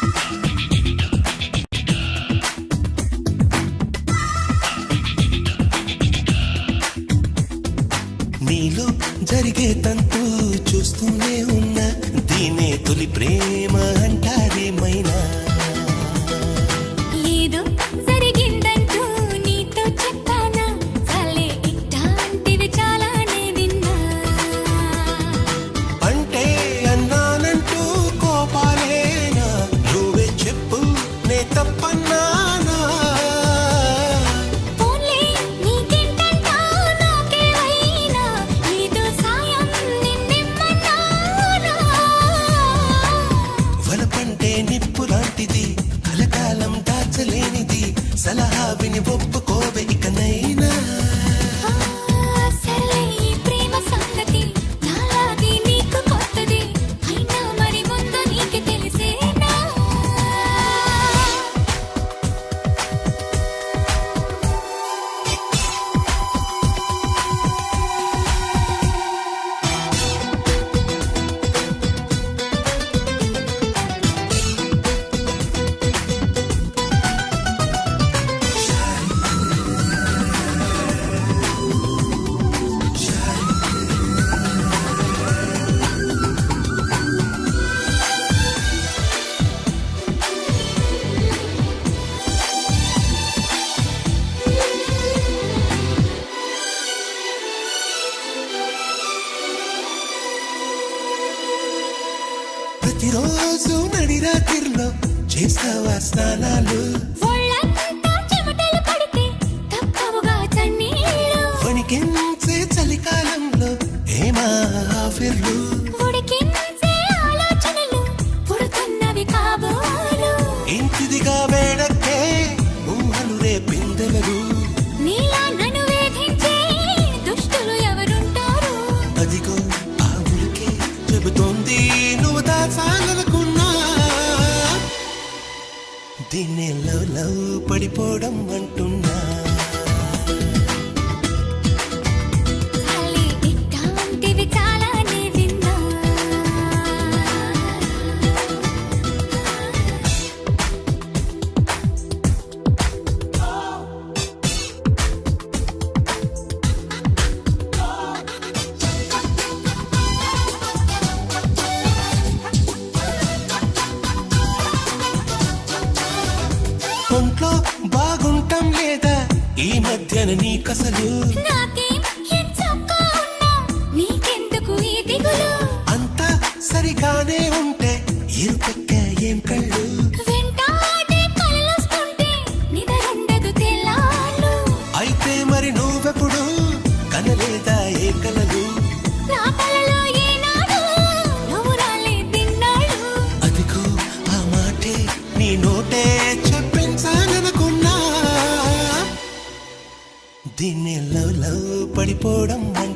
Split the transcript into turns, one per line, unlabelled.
నీలో జరిగే తంతు చూస్తూనే ఉన్నా దీనే తొలి ప్రేమ అంటారేమైనా
ఏదో జరిగిందంటూ నీతో చెప్పానా చాలే ఇట్లాంటివి చాలానే విన్నా
అంటే అన్నానంటూ కోపాలేనా నువ్వే చెప్పు నే తప్పన్నానా
పోన్లే నీకేంటంటా నాకేమైనా ఏదో సాయం నిన్నెమ్మన్నానా
వలపంటే నిప్పు లాంటిది కలకాలం దాచలేనిది సలహా విని ఒప్పుకోవే ఇకనైనా
సరే ఈ ప్రేమ సంగతి నాలాగే నీకు కొత్తది అయినా మరి ముందు నీకు తెలిసేనా
ప్రతిరోజు నడిరాత్రిలో చేస్తావా స్నానాలు
ఒళ్ళంతా చెమటలు పడితే తప్పవుగా చన్నీళ్ళు
వణికించే చలికాలంలో ఏమా ఆఫర్లు
ఉడికించే ఆలోచనలు పుడుతున్నవి కాబోలు
ఇంటిదిగా వేడక్కే ఊహలు రేపిందెవరు
నీలా నన్ను వేధించే దుష్టులు ఎవరుంటారు
అదిగో ఆ ఊరికే చెబుతోంది నువ్వు దాచాలనుకున్నా దీన్నే లవ్ పడిపోవడం అంటున్నా
చాలే ఇట్లాంటివి చాలానే విన్నా
ఒంట్లో బాగుంటాం లేదా ఈ మధ్యన నీకసలు
నాకేం ఎంచక్కా ఉన్నా నీకెందుకు ఈ దిగులు
అంతా సరిగానే ఉంటే ఇరుపక్క ఏం కళ్ళు
వెంటాడే కలలొస్తుంటే నిదరుండదు తెల్లార్లు
అయితే మరి నువ్వెప్పుడు కనలేదా ఏ కలలు
నా కలలో ఏనాడు నువ్వు రాలేదిన్నాడు
అదిగో ఆ మాటే నీ నోటే చెప్పించాలనుకున్నా దీన్ని లవ్ పడిపోవడం